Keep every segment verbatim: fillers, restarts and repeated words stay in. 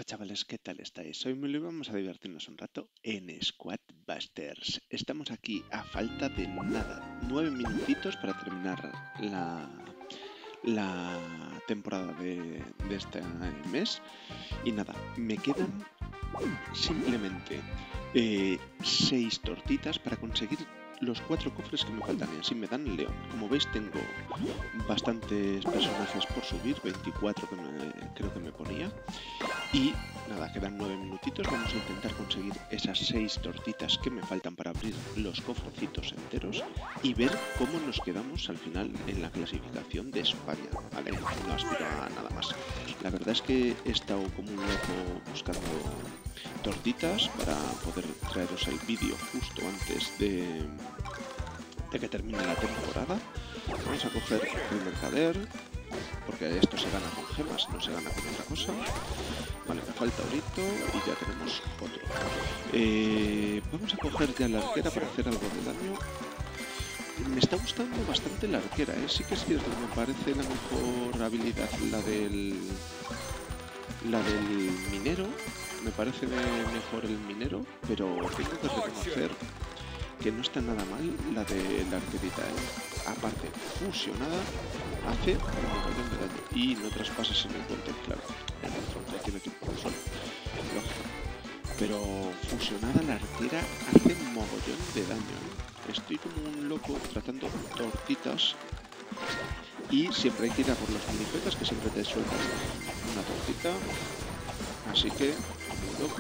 chavales, ¿qué tal estáis? Hoy me lo vamos a divertirnos un rato en Squad Busters. Estamos aquí a falta de nada, nueve minutitos para terminar la, la temporada de, de este mes. Y nada, me quedan simplemente eh, seis tortitas para conseguir los cuatro cofres que me faltan y así me dan el león. Como veis tengo bastantes personajes por subir, veinticuatro que me, creo que me ponía. Y nada, quedan nueve minutitos, vamos a intentar conseguir esas seis tortitas que me faltan para abrir los cofrecitos enteros y ver cómo nos quedamos al final en la clasificación de España. Vale, no aspiro a nada más. La verdad es que he estado como un loco buscando tortitas para poder traeros el vídeo justo antes de, de que termine la temporada. Vamos a coger el mercader, porque esto se gana con gemas, no se gana con otra cosa. Vale, me falta ahorita y ya tenemos otro. Eh, vamos a coger ya la arquera para hacer algo de daño. Me está gustando bastante la arquera, ¿eh? Sí que es cierto, me parece la mejor habilidad la del, la del minero. Me parece mejor el minero, pero tengo que reconocer que no está nada mal la de la arquerita, ¿eh? Aparte, fusionada, hace un montón de daño y no traspases en el puente, claro. En el tronco tiene que ir por solo, lógico. Pero fusionada la arquera hace un mogollón de daño, ¿eh? Estoy como un loco tratando tortitas y siempre hay que ir a por los minipecas que siempre te sueltan una tortita. Así que, muy loco.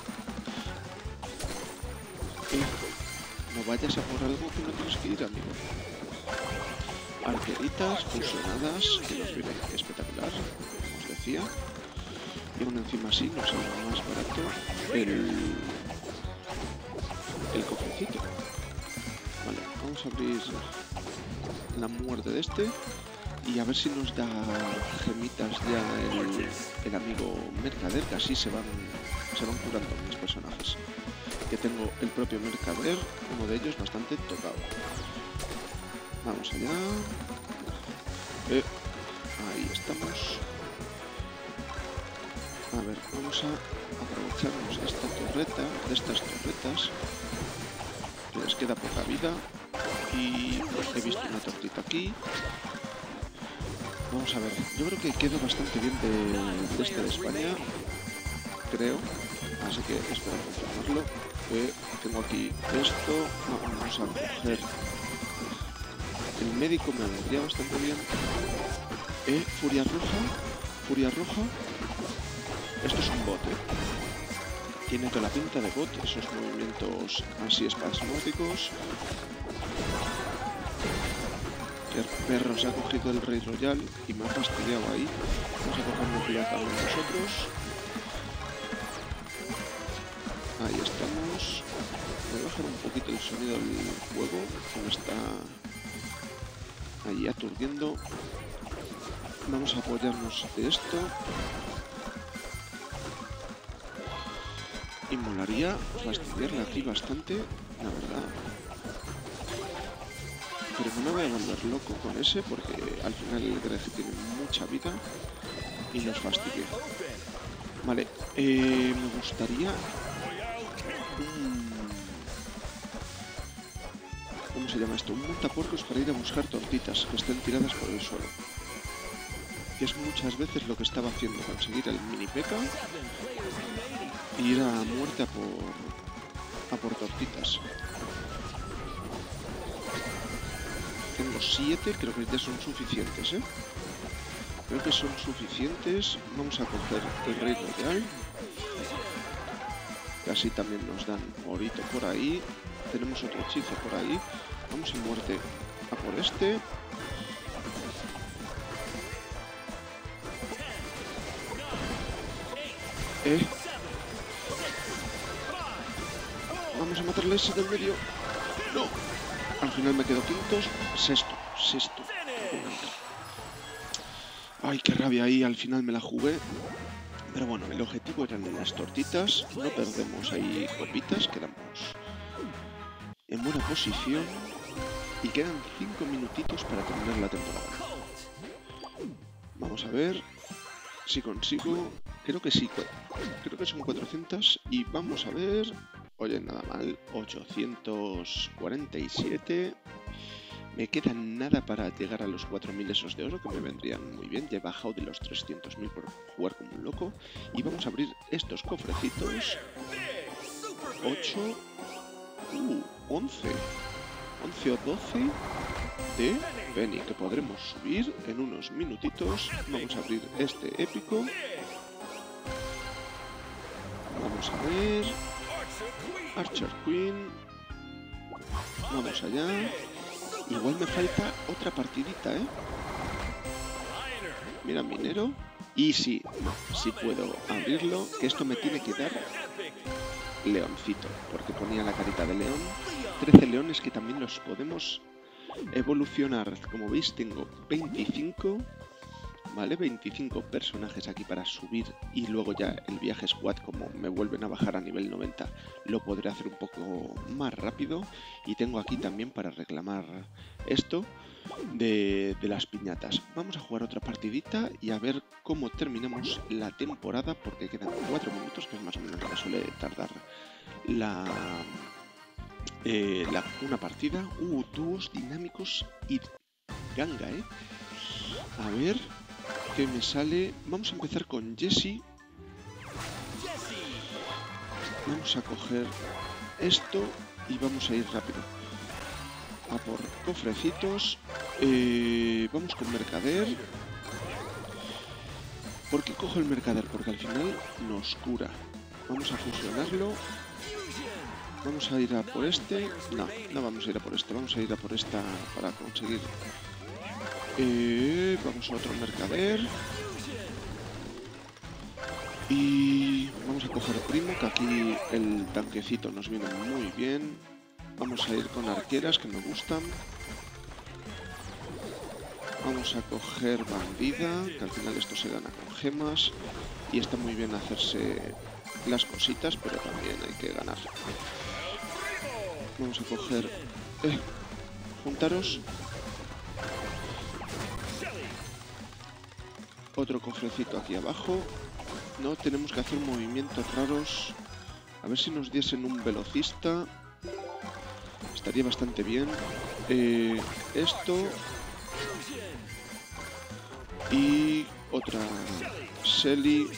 Eh, no vayas a por algo que no tienes que ir, amigo. Arqueritas fusionadas, que nos viene espectacular, como os decía. Y aún encima así nos sale más barato el, el cofrecito. Vale, vamos a abrir la muerte de este y a ver si nos da gemitas ya el, el amigo mercader, que así se van, se van curando mis personajes. Que tengo el propio mercader, uno de ellos bastante tocado. Vamos allá. Eh, ahí estamos. A ver, vamos a aprovecharnos de esta torreta, de estas torretas, que les queda poca vida. Y he visto una tortita aquí. Vamos a ver, yo creo que quedo bastante bien de, de este de España, creo. Así que espero confirmarlo. Eh, tengo aquí esto. Vamos a coger el médico, me vendría bastante bien. Eh, furia roja. Furia roja. Esto es un bot, ¿eh? Tiene toda la pinta de bot, esos movimientos así espasmódicos. El perro se ha cogido el Rey Royal y me ha fastidiado ahí. Vamos a coger nuclear también nosotros. Ahí estamos. Voy a bajar un poquito el sonido del juego, que me está ahí aturdiendo. Vamos a apoyarnos de esto. Y molaría fastidiarle aquí bastante, la verdad. Pero no me voy a volver loco con ese porque al final el Greg tiene mucha vida y nos fastidia. Vale, eh, me gustaría... ¿Cómo se llama esto? Un montapuercos para ir a buscar tortitas que estén tiradas por el suelo. Que es muchas veces lo que estaba haciendo, conseguir el mini P K e ir a muerte a por, a por tortitas. Tengo siete, creo que ya son suficientes, ¿eh? Creo que son suficientes. Vamos a coger el Rey Royal. Que así también nos dan orito por ahí. Tenemos otro hechizo por ahí. Vamos a muerte a por este. Eh. Vamos a matarle ese del medio. No. Al final me quedo quintos. Sexto. Sexto. Ay, qué rabia ahí. Al final me la jugué. Pero bueno, el objetivo eran las tortitas. No perdemos ahí copitas. Quedamos en buena posición. Y quedan cinco minutitos para terminar la temporada. Vamos a ver si consigo creo que sí, creo que son cuatrocientos y vamos a ver, oye, nada mal, ochocientos cuarenta y siete, me queda nada para llegar a los cuatro mil esos de oro que me vendrían muy bien, ya he bajado de los trescientos mil por jugar como un loco y vamos a abrir estos cofrecitos, ocho, uh, once, once o doce de Benny que podremos subir en unos minutitos. Vamos a abrir este épico. Vamos a ver. Archer Queen. Vamos allá. Igual me falta otra partidita, ¿eh? Mira, minero. Y sí, no, sí puedo abrirlo. Que esto me tiene que dar leoncito. Porque ponía la carita de león. trece leones que también los podemos evolucionar. Como veis tengo veinticinco. Vale, veinticinco personajes aquí para subir y luego ya el viaje squad, como me vuelven a bajar a nivel noventa, lo podré hacer un poco más rápido. Y tengo aquí también para reclamar esto de, de las piñatas. Vamos a jugar otra partidita y a ver cómo terminamos la temporada, porque quedan cuatro minutos, que es más o menos lo que suele tardar la, eh, la una partida. Uh, dúos dinámicos y ganga, ¿eh? A ver qué me sale. Vamos a empezar con Jessie. Vamos a coger esto y vamos a ir rápido a por cofrecitos. Eh, vamos con mercader. ¿Por qué cojo el mercader? Porque al final nos cura. Vamos a fusionarlo. Vamos a ir a por este. No, no vamos a ir a por este. Vamos a ir a por esta para conseguir. Eh, vamos a otro mercader. Y vamos a coger primo, que aquí el tanquecito nos viene muy bien. Vamos a ir con arqueras, que me gustan. Vamos a coger bandida, que al final esto se gana con gemas. Y está muy bien hacerse las cositas, pero también hay que ganar. Vamos a coger... Eh, juntaros. Otro cofrecito aquí abajo. No, tenemos que hacer movimientos raros. A ver si nos diesen un velocista. Estaría bastante bien. Eh, esto. Y otra Shelly.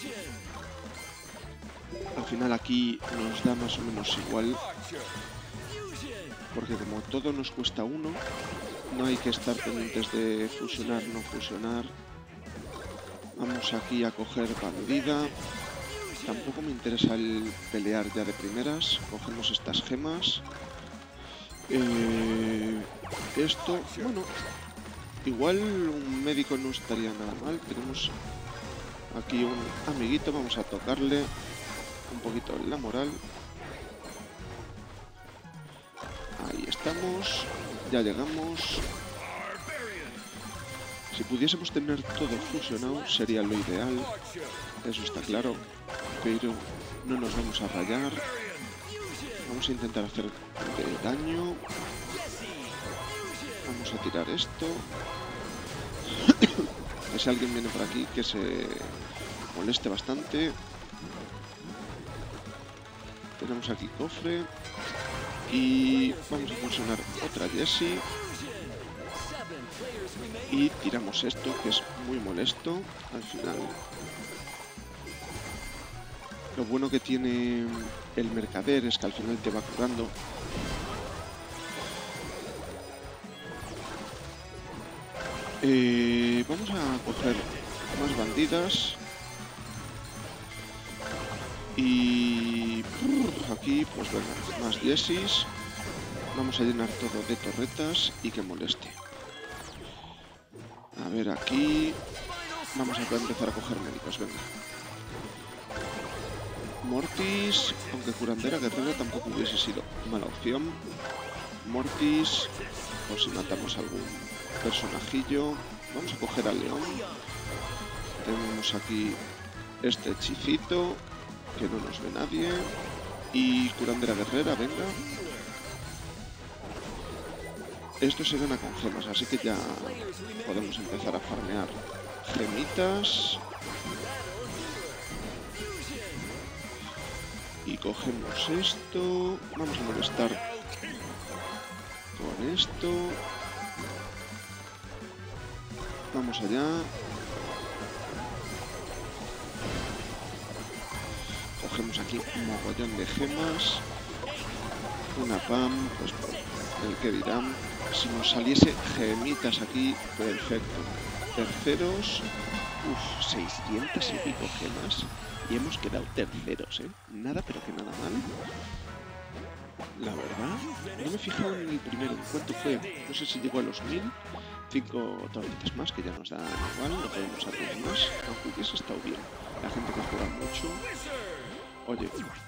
Al final aquí nos da más o menos igual. Porque como todo nos cuesta uno, no hay que estar pendientes de fusionar, no fusionar. Vamos aquí a coger bandida. Tampoco me interesa el pelear ya de primeras. Cogemos estas gemas. Eh, esto, bueno, igual un médico no estaría nada mal. Tenemos aquí un amiguito. Vamos a tocarle un poquito la moral. Ahí estamos. Ya llegamos. Si pudiésemos tener todo fusionado sería lo ideal, eso está claro, pero no nos vamos a rayar. Vamos a intentar hacer de daño. Vamos a tirar esto. Si alguien viene por aquí que se moleste bastante. Tenemos aquí cofre. Y vamos a fusionar otra Jessie. Y tiramos esto, que es muy molesto al final. Lo bueno que tiene el mercader es que al final te va curando. Eh, vamos a coger más bandidas. Y aquí, pues venga, más Jessies. Vamos a llenar todo de torretas y que moleste. A ver, aquí vamos a empezar a coger médicos, venga. Mortis, aunque curandera guerrera tampoco hubiese sido mala opción. Mortis, por si matamos a algún personajillo. Vamos a coger al león. Tenemos aquí este hechicito, que no nos ve nadie. Y curandera guerrera, venga. Esto se gana con gemas, así que ya podemos empezar a farmear gemitas. Y cogemos esto. Vamos a molestar con esto. Vamos allá. Cogemos aquí un mogollón de gemas. Una pam, pues el que dirán. Si nos saliese gemitas aquí, perfecto. Terceros, uff, seiscientas y pico gemas. Y hemos quedado terceros, ¿eh? Nada, pero que nada mal. La verdad, no me he fijado en el primero, en cuánto fue. No sé si llegó a los mil. Cinco torretas más, que ya nos dan igual, no podemos hacer más. Aunque hubiese estado bien. La gente que juega mucho. Oye,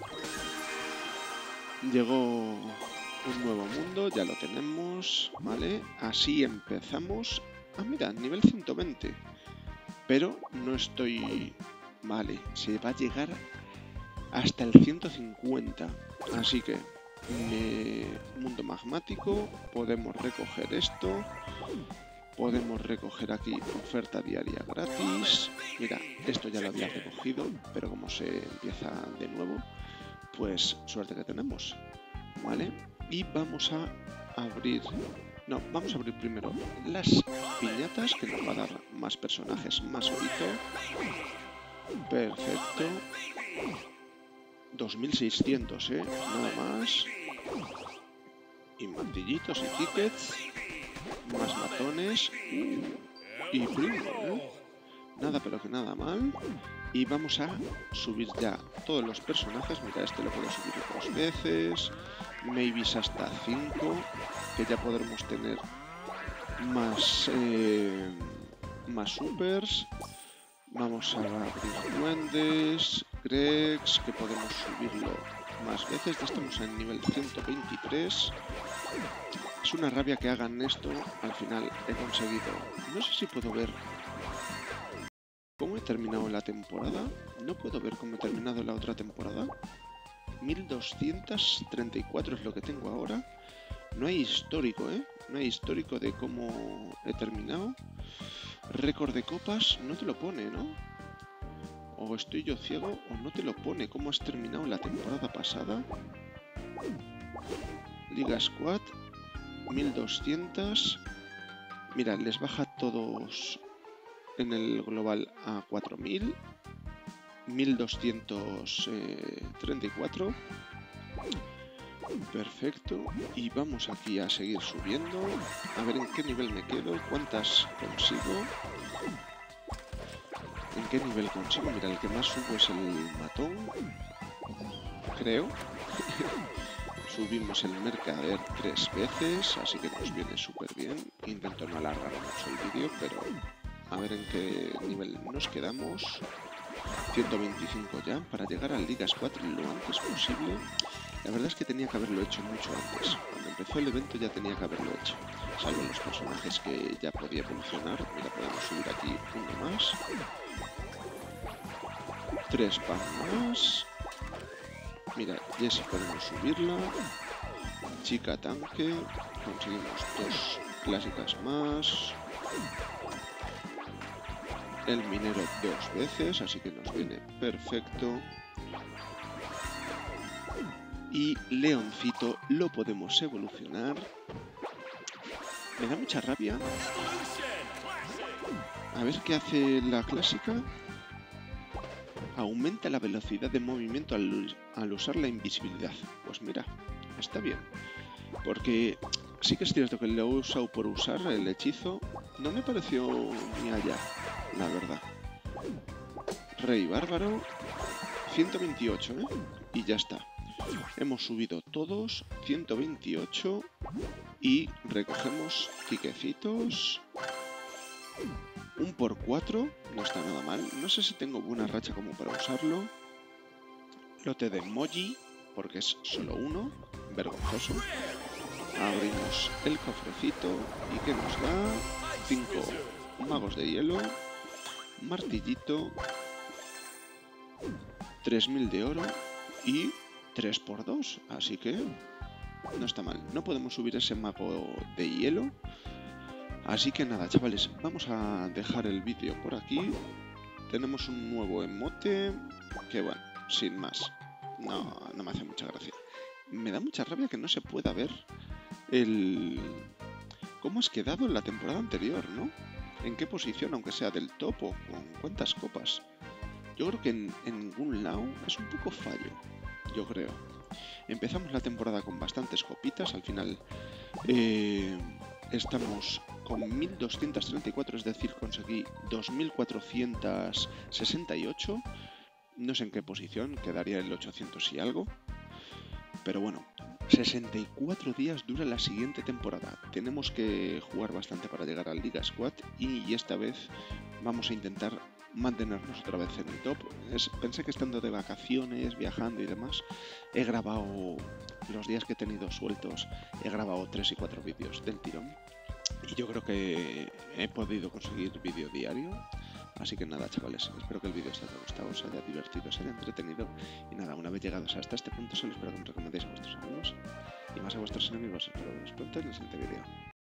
llegó un nuevo mundo, ya lo tenemos, ¿vale? Así empezamos. Ah, mira, nivel ciento veinte. Pero no estoy... Vale, se va a llegar hasta el ciento cincuenta. Así que, me... mundo magmático, podemos recoger esto. Podemos recoger aquí oferta diaria gratis. Mira, esto ya lo había recogido, pero como se empieza de nuevo, pues suerte que tenemos, ¿vale? Y vamos a abrir... No, vamos a abrir primero las piñatas, que nos va a dar más personajes, más orito. Perfecto. dos mil seiscientos, ¿eh? Nada más. Y martillitos y tickets. Más matones. Uh, y primo, ¿eh? Nada, pero que nada mal. Y vamos a subir ya todos los personajes. Mira, este lo puedo subir dos veces. Maybe hasta cinco. Que ya podremos tener más, eh, más supers. Vamos a abrir duendes, Gregs, que podemos subirlo más veces. Ya estamos en nivel ciento veintitrés. Es una rabia que hagan esto. Al final he conseguido... No sé si puedo ver cómo he terminado la temporada. No puedo ver cómo he terminado la otra temporada. mil doscientos treinta y cuatro es lo que tengo ahora. No hay histórico, ¿eh? No hay histórico de cómo he terminado. Récord de copas no te lo pone, ¿no? O estoy yo ciego o no te lo pone. ¿Cómo has terminado la temporada pasada? Liga Squad, mil doscientos. Mira, les baja todos en el global a cuatro mil. mil doscientos treinta y cuatro. Perfecto. Y vamos aquí a seguir subiendo. A ver en qué nivel me quedo. ¿Cuántas consigo? ¿En qué nivel consigo? Mira, el que más subo es el matón. Creo. Subimos el mercader tres veces, así que nos viene súper bien. Intento no alargar mucho el vídeo, pero a ver en qué nivel nos quedamos. ciento veinticinco ya, para llegar al Liga Squad lo antes posible. La verdad es que tenía que haberlo hecho mucho antes. Cuando empezó el evento ya tenía que haberlo hecho. Salvo los personajes que ya podía evolucionar. Mira, podemos subir aquí uno más. Tres pan más. Mira, Jessie podemos subirla. Chica tanque. Conseguimos dos clásicas más. El minero dos veces, así que nos viene perfecto. Y Leoncito lo podemos evolucionar. Me da mucha rabia. A ver qué hace la clásica. Aumenta la velocidad de movimiento al, al usar la invisibilidad. Pues mira, está bien. Porque sí que es cierto que lo he usado por usar el hechizo. No me pareció ni allá, la verdad. Rey bárbaro. ciento veintiocho, ¿eh? Y ya está. Hemos subido todos. ciento veintiocho. Y recogemos tiquecitos. Un por cuatro, no está nada mal. No sé si tengo buena racha como para usarlo. Lote de Moji, porque es solo uno. Vergonzoso. Abrimos el cofrecito. ¿Y qué nos da? cinco magos de hielo. Martillito. tres mil de oro. Y tres por dos. Así que no está mal. No podemos subir ese mago de hielo. Así que nada, chavales, vamos a dejar el vídeo por aquí. Tenemos un nuevo emote que, bueno, sin más, No, no me hace mucha gracia. Me da mucha rabia que no se pueda ver el... cómo has quedado en la temporada anterior, ¿no? ¿En qué posición, aunque sea del top o con cuántas copas? Yo creo que en, en ningún lado es un poco fallo, yo creo. Empezamos la temporada con bastantes copitas, al final eh, estamos con mil doscientos treinta y cuatro, es decir, conseguí dos mil cuatrocientos sesenta y ocho. No sé en qué posición, quedaría el ochocientos y algo. Pero bueno, sesenta y cuatro días dura la siguiente temporada. Tenemos que jugar bastante para llegar al Liga Squad y esta vez vamos a intentar mantenernos otra vez en el top. Es, pensé que estando de vacaciones, viajando y demás, he grabado los días que he tenido sueltos, he grabado tres y cuatro vídeos del tirón. Y yo creo que he podido conseguir vídeo diario. Así que nada, chavales, espero que el vídeo os haya gustado, os haya divertido, os haya entretenido. Y nada, una vez llegados hasta este punto, solo espero que me recomendéis a vuestros amigos y más a vuestros enemigos. Espero veros pronto en el siguiente vídeo.